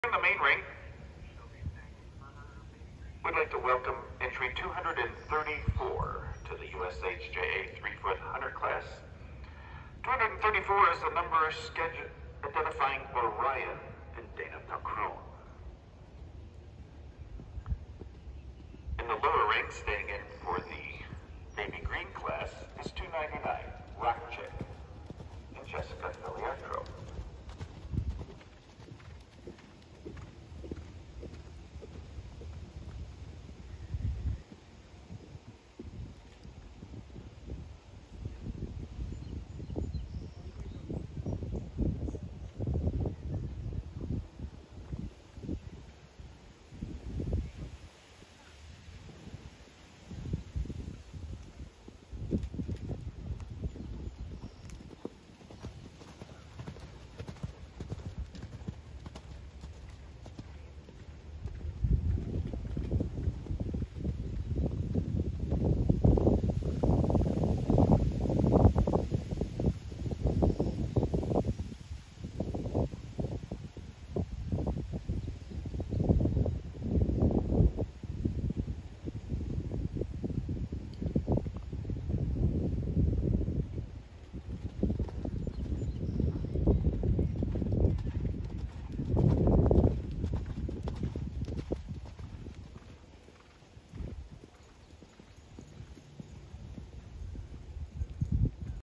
In the main ring, we'd like to welcome entry 234 to the USHJA 3-foot hunter class. 234 is the number schedule identifying Orion and Dana Pelcruz.